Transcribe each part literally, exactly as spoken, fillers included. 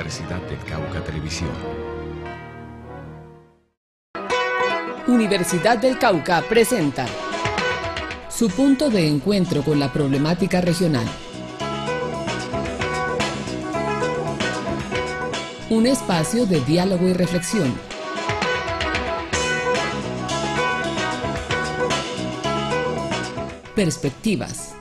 Universidad del Cauca Televisión. Universidad del Cauca presenta su punto de encuentro con la problemática regional. Un espacio de diálogo y reflexión. Perspectivas.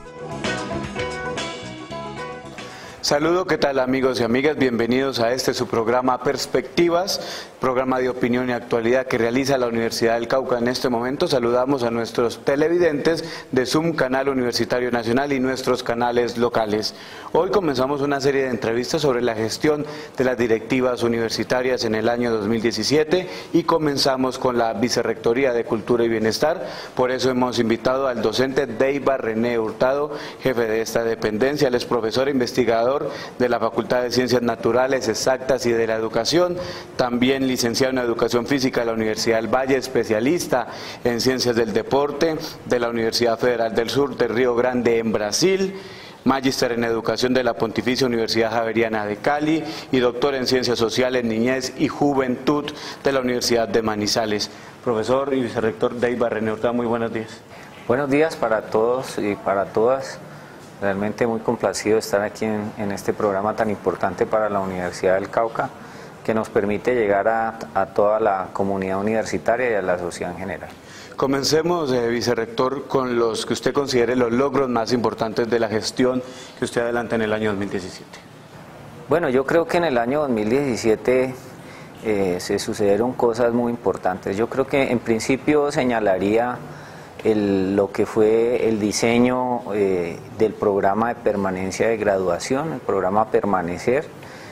Saludo, ¿qué tal amigos y amigas? Bienvenidos a este su programa Perspectivas, programa de opinión y actualidad que realiza la Universidad del Cauca. En este momento saludamos a nuestros televidentes de Zoom, Canal Universitario Nacional, y nuestros canales locales. Hoy comenzamos una serie de entrevistas sobre la gestión de las directivas universitarias en el año dos mil diecisiete y comenzamos con la Vicerrectoría de Cultura y Bienestar. Por eso hemos invitado al docente Deiva René Hurtado, jefe de esta dependencia. Él es profesor e investigador de la Facultad de Ciencias Naturales, Exactas y de la Educación, también licenciado en Educación Física de la Universidad del Valle, especialista en Ciencias del Deporte de la Universidad Federal del Sur de Río Grande en Brasil, magíster en Educación de la Pontificia Universidad Javeriana de Cali y doctor en Ciencias Sociales, Niñez y Juventud de la Universidad de Manizales. Profesor y vicerrector Deiva René Hurtado, muy buenos días. Buenos días para todos y para todas. Realmente muy complacido de estar aquí en, en este programa tan importante para la Universidad del Cauca, que nos permite llegar a, a toda la comunidad universitaria y a la sociedad en general. Comencemos, eh, vicerrector, con los que usted considere los logros más importantes de la gestión que usted adelanta en el año dos mil diecisiete. Bueno, yo creo que en el año dos mil diecisiete eh, se sucedieron cosas muy importantes. Yo creo que en principio señalaría El, lo que fue el diseño eh, del programa de permanencia de graduación, el programa Permanecer,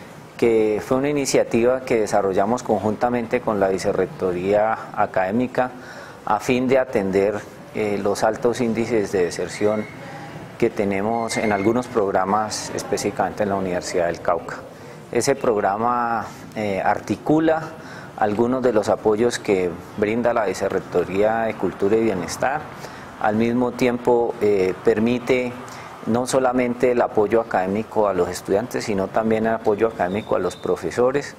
que fue una iniciativa que desarrollamos conjuntamente con la Vicerrectoría Académica a fin de atender eh, los altos índices de deserción que tenemos en algunos programas, específicamente en la Universidad del Cauca. Ese programa eh, articula algunos de los apoyos que brinda la Vicerrectoría de Cultura y Bienestar. Al mismo tiempo eh, permite no solamente el apoyo académico a los estudiantes, sino también el apoyo académico a los profesores,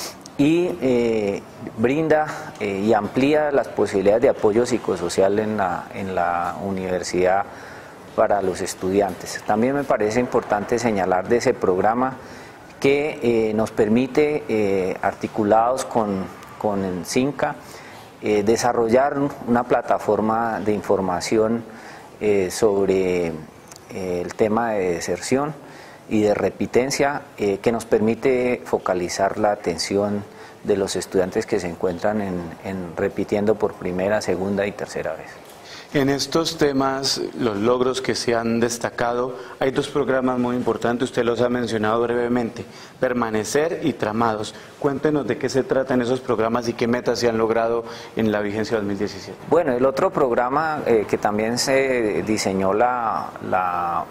y eh, brinda eh, y amplía las posibilidades de apoyo psicosocial en la, en la universidad para los estudiantes. También me parece importante señalar de ese programa que eh, nos permite, eh, articulados con, con el CINCA, eh, desarrollar una plataforma de información eh, sobre eh, el tema de deserción y de repitencia, eh, que nos permite focalizar la atención de los estudiantes que se encuentran en, en repitiendo por primera, segunda y tercera vez. En estos temas, los logros que se han destacado, hay dos programas muy importantes, usted los ha mencionado brevemente, Permanecer y Tramados. Cuéntenos de qué se tratan esos programas y qué metas se han logrado en la vigencia dos mil diecisiete. Bueno, el otro programa eh, que también se diseñó la, la,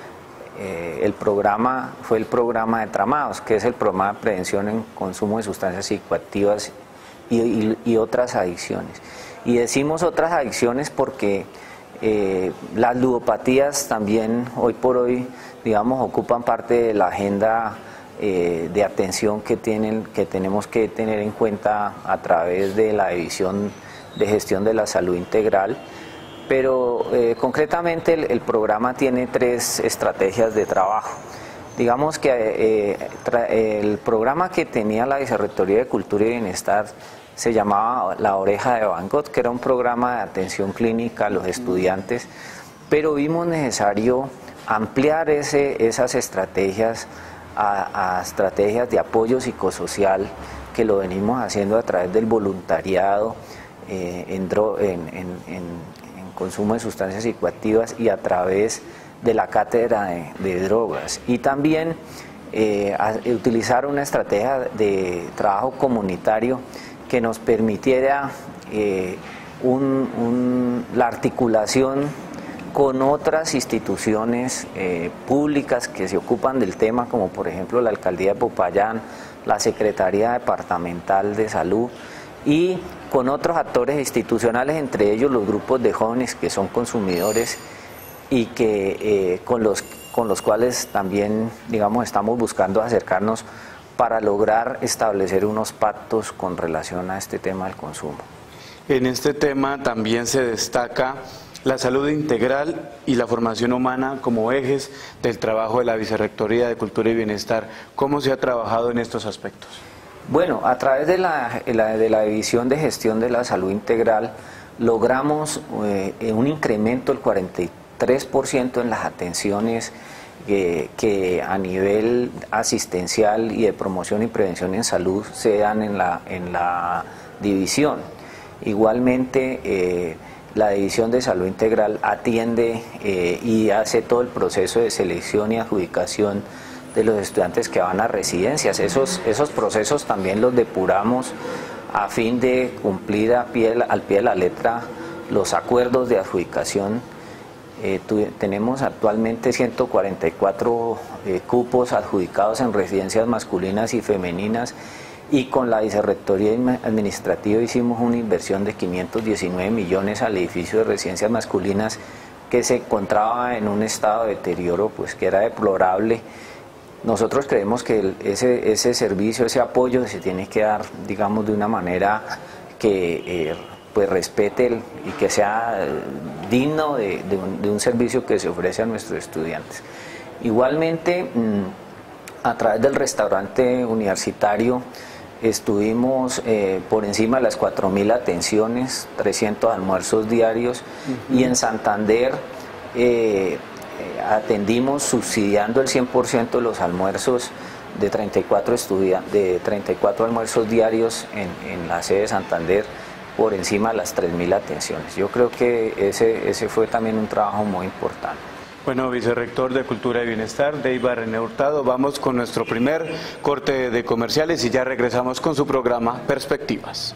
eh, el programa fue el programa de Tramados, que es el programa de prevención en consumo de sustancias psicoactivas y, y, y otras adicciones. Y decimos otras adicciones porque eh, las ludopatías también hoy por hoy, digamos, ocupan parte de la agenda eh, de atención que, tienen, que tenemos que tener en cuenta a través de la División de Gestión de la Salud Integral. Pero eh, concretamente el, el programa tiene tres estrategias de trabajo. Digamos que eh, el programa que tenía la Vicerrectoría de Cultura y Bienestar se llamaba La Oreja de Van Gogh, que era un programa de atención clínica a los estudiantes, pero vimos necesario ampliar ese, esas estrategias a, a estrategias de apoyo psicosocial, que lo venimos haciendo a través del voluntariado eh, en, en, en, en, en consumo de sustancias psicoactivas y a través de la cátedra de, de drogas. Y también eh, a, utilizar una estrategia de trabajo comunitario que nos permitiera eh, un, un, la articulación con otras instituciones eh, públicas que se ocupan del tema, como por ejemplo la Alcaldía de Popayán, la Secretaría Departamental de Salud, y con otros actores institucionales, entre ellos los grupos de jóvenes que son consumidores y que eh, con los, con los cuales también, digamos, estamos buscando acercarnos para lograr establecer unos pactos con relación a este tema del consumo. En este tema también se destaca la salud integral y la formación humana como ejes del trabajo de la Vicerrectoría de Cultura y Bienestar. ¿Cómo se ha trabajado en estos aspectos? Bueno, a través de la, de la División de Gestión de la Salud Integral logramos eh, un incremento del cuarenta y tres por ciento en las atenciones que, que a nivel asistencial y de promoción y prevención en salud se dan en la, en la división. Igualmente, eh, la División de Salud Integral atiende eh, y hace todo el proceso de selección y adjudicación de los estudiantes que van a residencias. Esos, esos procesos también los depuramos a fin de cumplir a pie, al pie de la letra los acuerdos de adjudicación. Eh, tu, tenemos actualmente ciento cuarenta y cuatro eh, cupos adjudicados en residencias masculinas y femeninas, y con la Vicerrectoría Administrativa hicimos una inversión de quinientos diecinueve millones al edificio de residencias masculinas que se encontraba en un estado de deterioro pues que era deplorable. Nosotros creemos que el, ese, ese servicio, ese apoyo se tiene que dar, digamos, de una manera que eh, pues respete el, y que sea digno de, de, un, de un servicio que se ofrece a nuestros estudiantes. Igualmente, mmm, a través del restaurante universitario estuvimos eh, por encima de las cuatro mil atenciones, trescientos almuerzos diarios, uh-huh. Y en Santander eh, atendimos subsidiando el cien por ciento de los almuerzos de treinta y cuatro, de treinta y cuatro almuerzos diarios en, en la sede de Santander por encima de las tres mil atenciones. Yo creo que ese, ese fue también un trabajo muy importante. Bueno, Vicerrector de Cultura y Bienestar, Deibar René Hurtado, vamos con nuestro primer corte de comerciales y ya regresamos con su programa Perspectivas.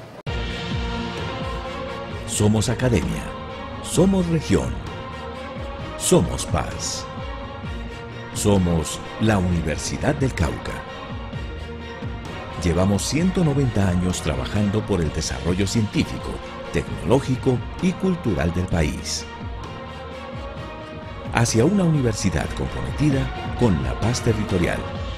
Somos academia, somos región, somos paz, somos la Universidad del Cauca. Llevamos ciento noventa años trabajando por el desarrollo científico, tecnológico y cultural del país, hacia una universidad comprometida con la paz territorial.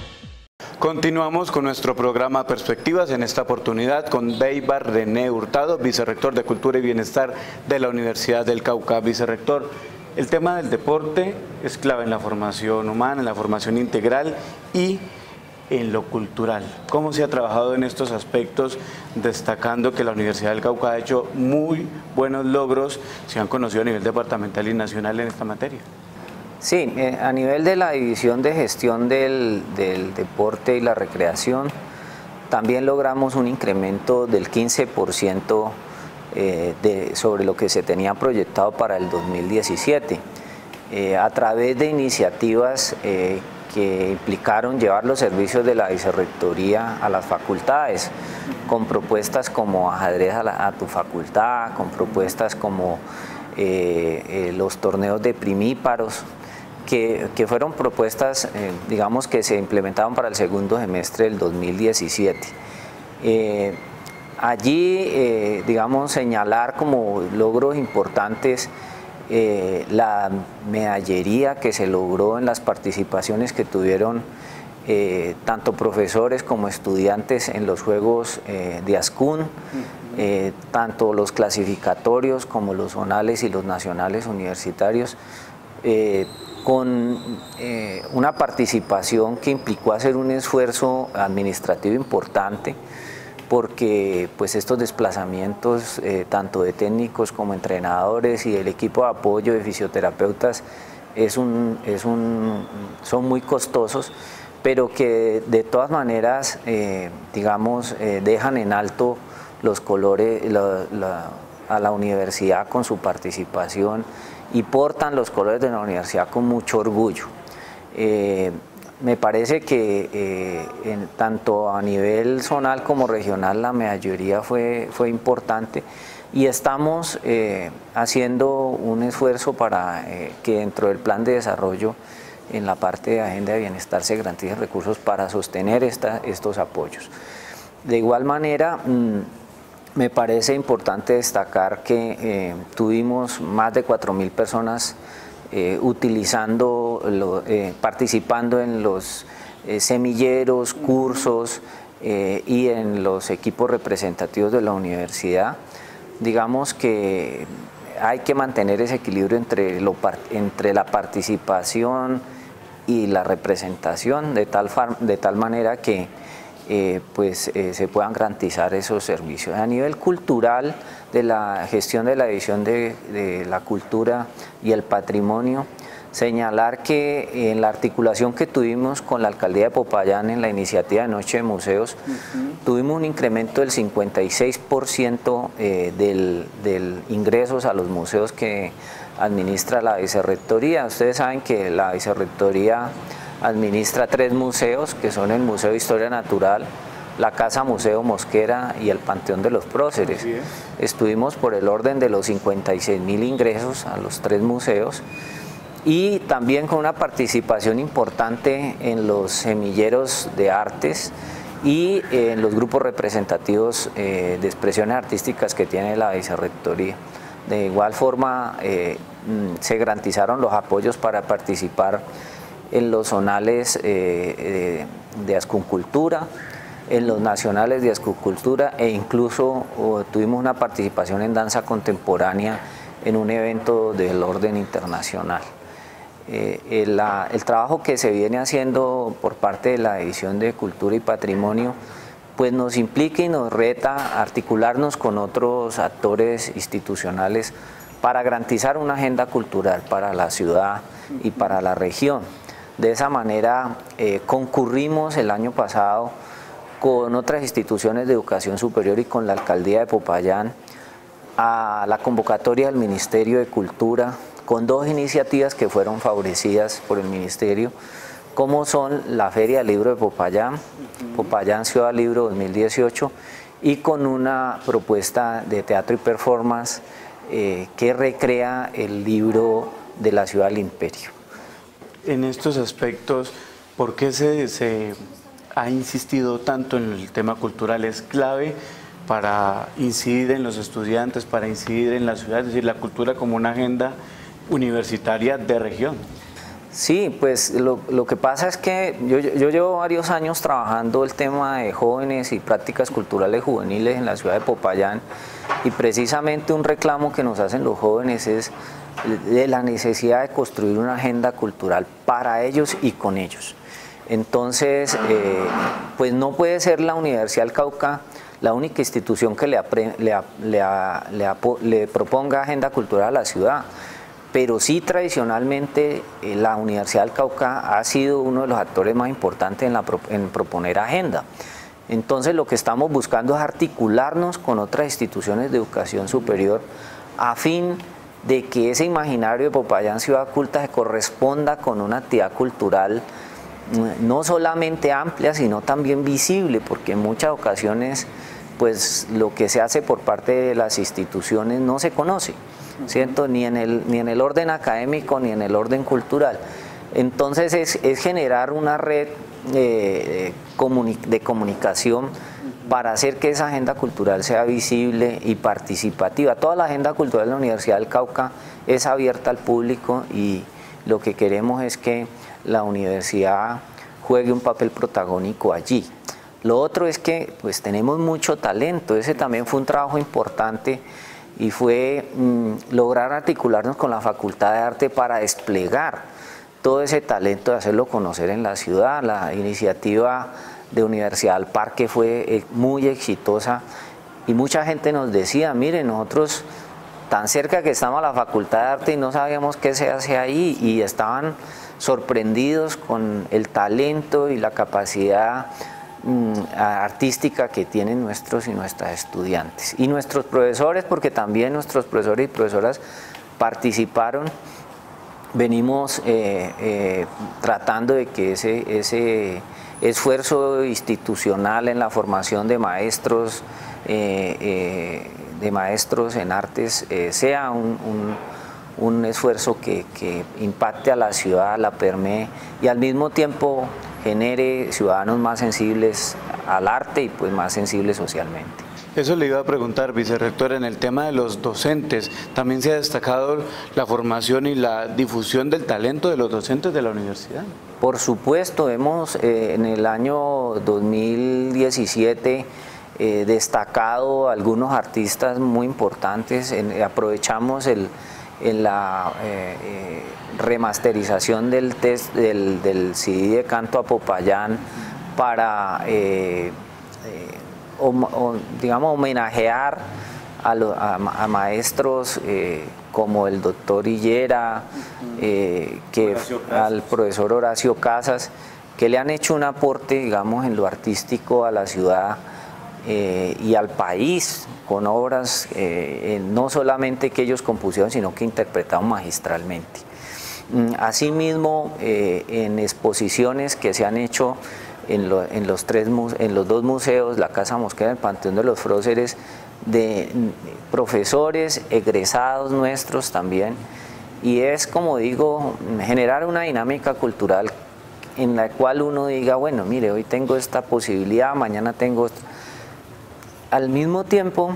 Continuamos con nuestro programa Perspectivas, en esta oportunidad con Deibar René Hurtado, Vicerrector de Cultura y Bienestar de la Universidad del Cauca. Vicerrector, el tema del deporte es clave en la formación humana, en la formación integral y en lo cultural. ¿Cómo se ha trabajado en estos aspectos, destacando que la Universidad del Cauca ha hecho muy buenos logros, se han conocido a nivel departamental y nacional en esta materia? Sí, eh, a nivel de la División de Gestión del, del Deporte y la Recreación, también logramos un incremento del quince por ciento eh, de, sobre lo que se tenía proyectado para el dos mil diecisiete, eh, a través de iniciativas eh, que implicaron llevar los servicios de la Vicerrectoría a las facultades, con propuestas como ajedrez a, la, a tu facultad, con propuestas como eh, eh, los torneos de primíparos, Que, que fueron propuestas, eh, digamos, que se implementaron para el segundo semestre del dos mil diecisiete. Eh, allí, eh, digamos, señalar como logros importantes eh, la medallería que se logró en las participaciones que tuvieron eh, tanto profesores como estudiantes en los Juegos eh, de Ascún, eh, tanto los clasificatorios como los zonales y los nacionales universitarios, eh, con eh, una participación que implicó hacer un esfuerzo administrativo importante, porque pues estos desplazamientos eh, tanto de técnicos como entrenadores y del equipo de apoyo de fisioterapeutas es un, es un, son muy costosos, pero que de todas maneras eh, digamos eh, dejan en alto los colores la, la, a la universidad con su participación y portan los colores de la universidad con mucho orgullo. Eh, me parece que eh, en, tanto a nivel zonal como regional la mayoría fue, fue importante, y estamos eh, haciendo un esfuerzo para eh, que dentro del plan de desarrollo en la parte de agenda de bienestar se garanticen recursos para sostener esta, estos apoyos. De igual manera, mmm, me parece importante destacar que eh, tuvimos más de cuatro mil personas eh, utilizando, lo, eh, participando en los eh, semilleros, cursos eh, y en los equipos representativos de la universidad. Digamos que hay que mantener ese equilibrio entre, lo, entre la participación y la representación de tal, de tal manera que eh, pues, eh, se puedan garantizar esos servicios. A nivel cultural, de la gestión de la división de, de la cultura y el patrimonio, señalar que en la articulación que tuvimos con la Alcaldía de Popayán en la iniciativa de Noche de Museos, uh-huh. tuvimos un incremento del cincuenta y seis por ciento eh, del, del ingresos a los museos que administra la Vicerrectoría. Ustedes saben que la Vicerrectoría administra tres museos, que son el Museo de Historia Natural, la Casa Museo Mosquera y el Panteón de los Próceres. Sí. Estuvimos por el orden de los cincuenta y seis mil ingresos a los tres museos, y también con una participación importante en los semilleros de artes y en los grupos representativos eh, de expresiones artísticas que tiene la Vicerrectoría. De igual forma, eh, se garantizaron los apoyos para participar en los zonales eh, de ascuncultura, en los nacionales de ascuncultura, e incluso oh, tuvimos una participación en danza contemporánea en un evento del orden internacional. Eh, el, la, el trabajo que se viene haciendo por parte de la División de Cultura y Patrimonio pues nos implica y nos reta a articularnos con otros actores institucionales para garantizar una agenda cultural para la ciudad y para la región. De esa manera eh, concurrimos el año pasado con otras instituciones de educación superior y con la Alcaldía de Popayán a la convocatoria del Ministerio de Cultura, con dos iniciativas que fueron favorecidas por el Ministerio, como son la Feria del Libro de Popayán, Popayán Ciudad del Libro dos mil dieciocho, y con una propuesta de teatro y performance eh, que recrea el libro de la Ciudad del Imperio. En estos aspectos, ¿por qué se, se ha insistido tanto en el tema cultural? ¿Es clave para incidir en los estudiantes, para incidir en la ciudad, es decir, la cultura como una agenda universitaria de región? Sí, pues lo, lo que pasa es que yo, yo llevo varios años trabajando el tema de jóvenes y prácticas culturales juveniles en la ciudad de Popayán, y precisamente un reclamo que nos hacen los jóvenes es de la necesidad de construir una agenda cultural para ellos y con ellos. Entonces, eh, pues no puede ser la Universidad del Cauca la única institución que le, le, le, le, le proponga agenda cultural a la ciudad, pero sí tradicionalmente eh, la Universidad del Cauca ha sido uno de los actores más importantes en, la, en proponer agenda. Entonces lo que estamos buscando es articularnos con otras instituciones de educación superior a fin de que ese imaginario de Popayán Ciudad Culta se corresponda con una actividad cultural no solamente amplia, sino también visible, porque en muchas ocasiones pues lo que se hace por parte de las instituciones no se conoce, ¿cierto? Ni en el, ni en el orden académico ni en el orden cultural. Entonces es, es generar una red eh, comuni- de comunicación para hacer que esa agenda cultural sea visible y participativa. Toda la agenda cultural de la Universidad del Cauca es abierta al público, y lo que queremos es que la universidad juegue un papel protagónico allí. Lo otro es que pues tenemos mucho talento. Ese también fue un trabajo importante, y fue mmm, lograr articularnos con la Facultad de Arte para desplegar todo ese talento, de hacerlo conocer en la ciudad. La iniciativa de Universidad al Parque fue muy exitosa, y mucha gente nos decía, miren, nosotros tan cerca que estamos a la Facultad de Arte y no sabíamos qué se hace ahí, y estaban sorprendidos con el talento y la capacidad mm, artística que tienen nuestros y nuestras estudiantes. Y nuestros profesores, porque también nuestros profesores y profesoras participaron. Venimos eh, eh, tratando de que ese, ese esfuerzo institucional en la formación de maestros, eh, eh, de maestros en artes eh, sea un, un, un esfuerzo que, que impacte a la ciudad, la permee, y al mismo tiempo genere ciudadanos más sensibles al arte y pues más sensibles socialmente. Eso le iba a preguntar, vicerrector, en el tema de los docentes, también se ha destacado la formación y la difusión del talento de los docentes de la universidad. Por supuesto, hemos eh, en el año dos mil diecisiete eh, destacado algunos artistas muy importantes, en, aprovechamos el, en la eh, eh, remasterización del, test, del, del C D de Canto a Popayán para... Eh, eh, O, o, digamos, homenajear a, lo, a, a maestros eh, como el doctor Hillera, eh, que, al profesor Horacio Casas, que le han hecho un aporte, digamos, en lo artístico a la ciudad eh, y al país, con obras eh, no solamente que ellos compusieron, sino que interpretaron magistralmente. Asimismo, eh, en exposiciones que se han hecho En, lo, en, los tres, en los dos museos, la Casa Mosquera y el Panteón de los Próceres, de profesores egresados nuestros también, y es, como digo, generar una dinámica cultural en la cual uno diga, bueno, mire, hoy tengo esta posibilidad, mañana tengo... Al mismo tiempo,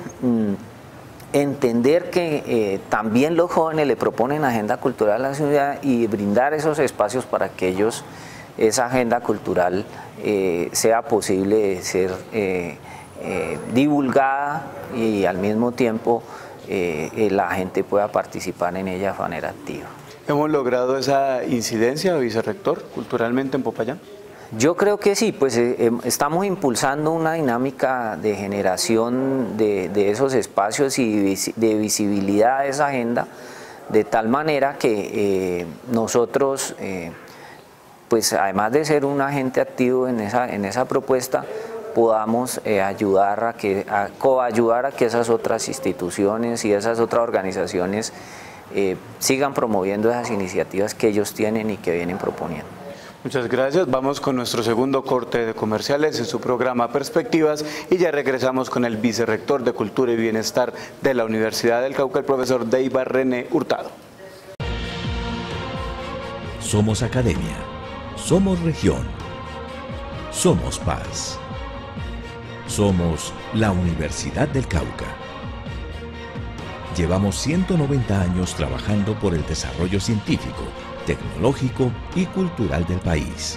entender que eh, también los jóvenes le proponen agenda cultural a la ciudad y brindar esos espacios para que ellos, esa agenda cultural, eh, sea posible ser eh, eh, divulgada y al mismo tiempo eh, la gente pueda participar en ella de manera activa. ¿Hemos logrado esa incidencia, vicerrector, culturalmente en Popayán? Yo creo que sí, pues eh, estamos impulsando una dinámica de generación de, de esos espacios y de visibilidad de esa agenda, de tal manera que eh, nosotros, eh, pues además de ser un agente activo en esa, en esa propuesta, podamos eh, ayudar a que, a coayudar a que esas otras instituciones y esas otras organizaciones eh, sigan promoviendo esas iniciativas que ellos tienen y que vienen proponiendo. Muchas gracias. Vamos con nuestro segundo corte de comerciales en su programa Perspectivas y ya regresamos con el vicerrector de Cultura y Bienestar de la Universidad del Cauca, el profesor Deibar René Hurtado. Somos academia, somos región, somos paz, somos la Universidad del Cauca. Llevamos ciento noventa años trabajando por el desarrollo científico, tecnológico y cultural del país,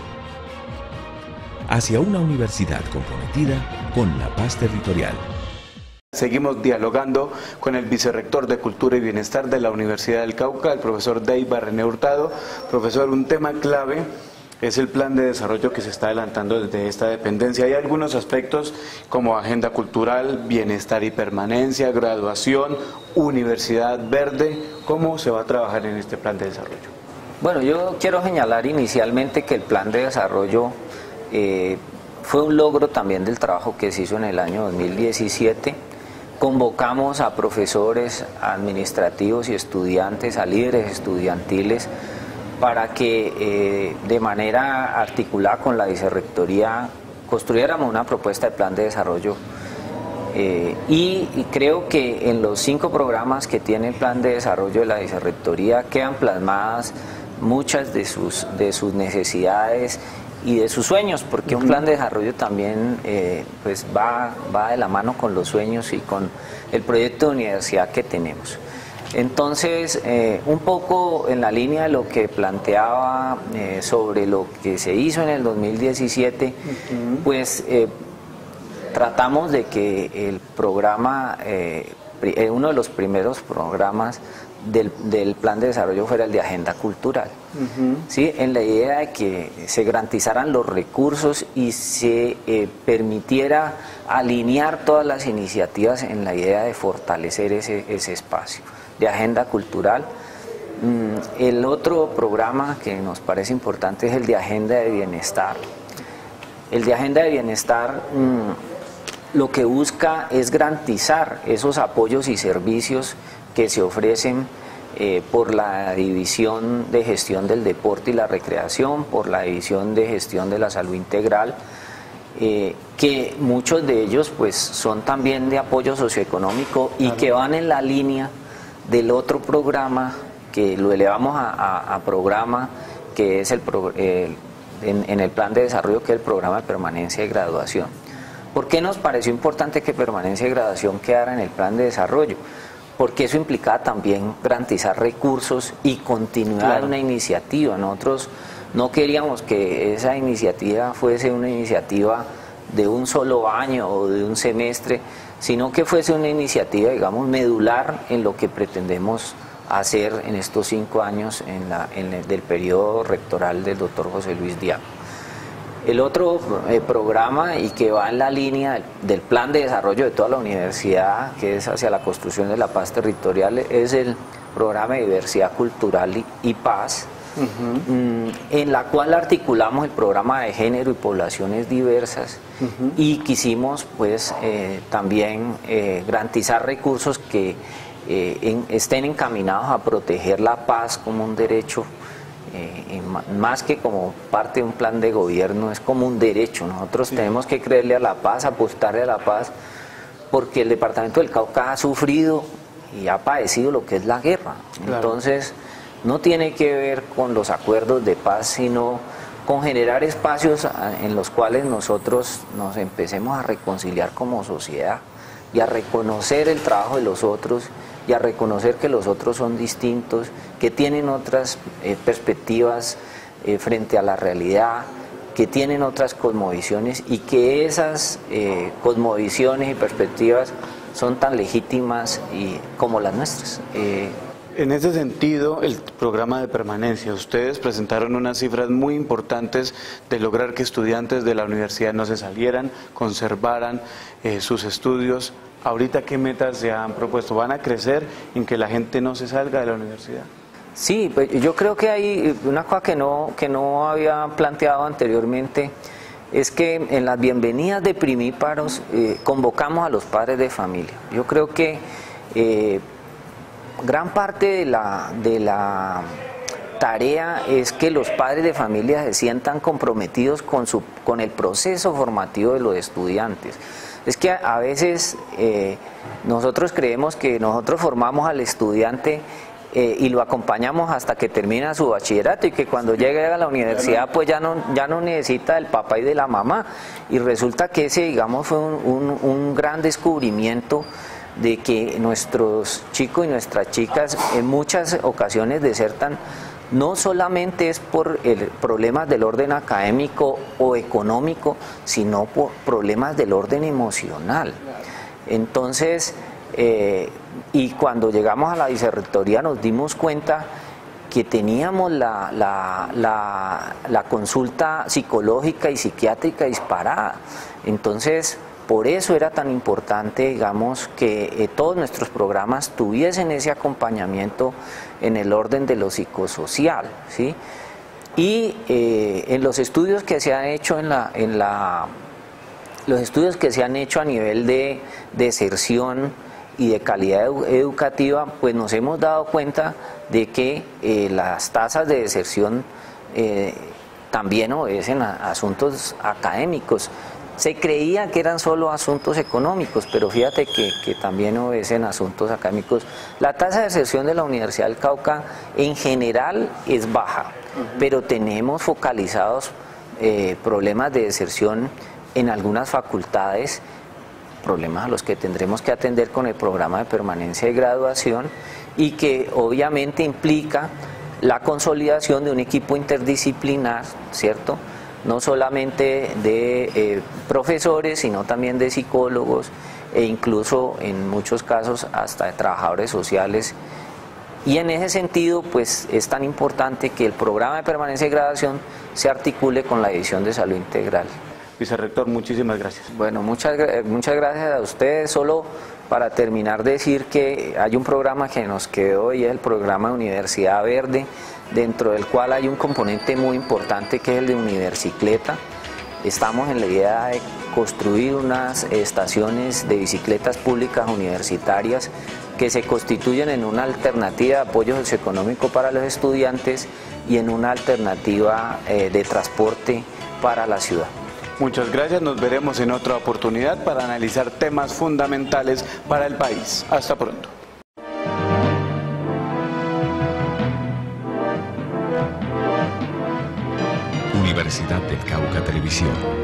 hacia una universidad comprometida con la paz territorial. Seguimos dialogando con el vicerrector de Cultura y Bienestar de la Universidad del Cauca, el profesor Deibar René Hurtado. Profesor, un tema clave es el plan de desarrollo que se está adelantando desde esta dependencia. Hay algunos aspectos como agenda cultural, bienestar y permanencia, graduación, universidad verde. ¿Cómo se va a trabajar en este plan de desarrollo? Bueno, yo quiero señalar inicialmente que el plan de desarrollo eh, fue un logro también del trabajo que se hizo en el año dos mil diecisiete. Convocamos a profesores, administrativos y estudiantes, a líderes estudiantiles, para que eh, de manera articulada con la vicerrectoría construyéramos una propuesta de plan de desarrollo. Eh, y, y creo que en los cinco programas que tiene el plan de desarrollo de la vicerrectoría quedan plasmadas muchas de sus, de sus necesidades y de sus sueños, porque un plan de desarrollo también eh, pues va, va de la mano con los sueños y con el proyecto de universidad que tenemos. Entonces, eh, un poco en la línea de lo que planteaba eh, sobre lo que se hizo en el dos mil diecisiete, uh-huh. pues eh, tratamos de que el programa, eh, uno de los primeros programas del, del plan de desarrollo fuera el de agenda cultural, uh-huh. ¿sí? En la idea de que se garantizaran los recursos y se eh, permitiera alinear todas las iniciativas en la idea de fortalecer ese, ese espacio de agenda cultural. El otro programa que nos parece importante es el de agenda de bienestar. El de agenda de bienestar lo que busca es garantizar esos apoyos y servicios que se ofrecen eh, por la División de Gestión del Deporte y la Recreación, por la División de Gestión de la Salud Integral, eh, que muchos de ellos pues son también de apoyo socioeconómico y que van en la línea del otro programa que lo elevamos a, a, a programa, que es el, el en, en el plan de desarrollo, que es el programa de permanencia y graduación. ¿Por qué nos pareció importante que permanencia y graduación quedara en el plan de desarrollo? Porque eso implicaba también garantizar recursos y continuidad claro. de una iniciativa. Nosotros no queríamos que esa iniciativa fuese una iniciativa de un solo año o de un semestre, sino que fuese una iniciativa, digamos, medular en lo que pretendemos hacer en estos cinco años en la, en el, del periodo rectoral del doctor José Luis Diago. El otro eh, programa, y que va en la línea del, del plan de desarrollo de toda la universidad, que es hacia la construcción de la paz territorial, es el programa de diversidad cultural y, y paz, uh-huh. mmm, en la cual articulamos el programa de género y poblaciones diversas, uh-huh. y quisimos pues eh, también eh, garantizar recursos que eh, en, estén encaminados a proteger la paz como un derecho. Eh, más que como parte de un plan de gobierno, es como un derecho. Nosotros sí. tenemos que creerle a la paz, apostarle a la paz, porque el departamento del Cauca ha sufrido y ha padecido lo que es la guerra. Claro. Entonces, no tiene que ver con los acuerdos de paz, sino con generar espacios en los cuales nosotros nos empecemos a reconciliar como sociedad y a reconocer el trabajo de los otros y a reconocer que los otros son distintos, que tienen otras eh, perspectivas eh, frente a la realidad, que tienen otras cosmovisiones y que esas eh, cosmovisiones y perspectivas son tan legítimas y, como las nuestras. Eh, En ese sentido, el programa de permanencia, ustedes presentaron unas cifras muy importantes de lograr que estudiantes de la universidad no se salieran, conservaran eh, sus estudios. Ahorita, ¿qué metas se han propuesto? ¿Van a crecer en que la gente no se salga de la universidad? Sí, pues yo creo que hay una cosa que no, que no había planteado anteriormente, es que en las bienvenidas de primíparos eh, convocamos a los padres de familia. Yo creo que eh, gran parte de la, de la tarea es que los padres de familia se sientan comprometidos con, su, con el proceso formativo de los estudiantes. Es que a, a veces eh, nosotros creemos que nosotros formamos al estudiante eh, y lo acompañamos hasta que termina su bachillerato y que cuando llegue a la universidad pues ya no, ya no necesita del papá y de la mamá. Y resulta que ese, digamos, fue un, un, un gran descubrimiento de que nuestros chicos y nuestras chicas en muchas ocasiones desertan, no solamente es por el, problemas del orden académico o económico, sino por problemas del orden emocional. Entonces, eh, y cuando llegamos a la vicerrectoría nos dimos cuenta que teníamos la, la, la, la consulta psicológica y psiquiátrica disparada. Entonces, por eso era tan importante, digamos, que eh, todos nuestros programas tuviesen ese acompañamiento en el orden de lo psicosocial, ¿sí? Y eh, en los estudios que se han hecho en la, en la, los estudios que se han hecho a nivel de deserción y de calidad edu educativa, pues nos hemos dado cuenta de que eh, las tasas de deserción eh, también obedecen a asuntos académicos. Se creía que eran solo asuntos económicos, pero fíjate que, que también obedecen asuntos académicos. La tasa de deserción de la Universidad del Cauca en general es baja, uh-huh. pero tenemos focalizados eh, problemas de deserción en algunas facultades, problemas a los que tendremos que atender con el programa de permanencia y graduación, y que obviamente implica la consolidación de un equipo interdisciplinar, ¿cierto?, no solamente de eh, profesores, sino también de psicólogos e incluso en muchos casos hasta de trabajadores sociales. Y en ese sentido, pues es tan importante que el programa de permanencia y graduación se articule con la División de Salud Integral. Vicerrector, muchísimas gracias. Bueno, muchas, muchas gracias a ustedes. Solo para terminar, decir que hay un programa que nos quedó y es el programa de Universidad Verde, dentro del cual hay un componente muy importante que es el de Universicleta. Estamos en la idea de construir unas estaciones de bicicletas públicas universitarias que se constituyen en una alternativa de apoyo socioeconómico para los estudiantes y en una alternativa eh, de transporte para la ciudad. Muchas gracias, nos veremos en otra oportunidad para analizar temas fundamentales para el país. Hasta pronto. Universidad del Cauca Televisión.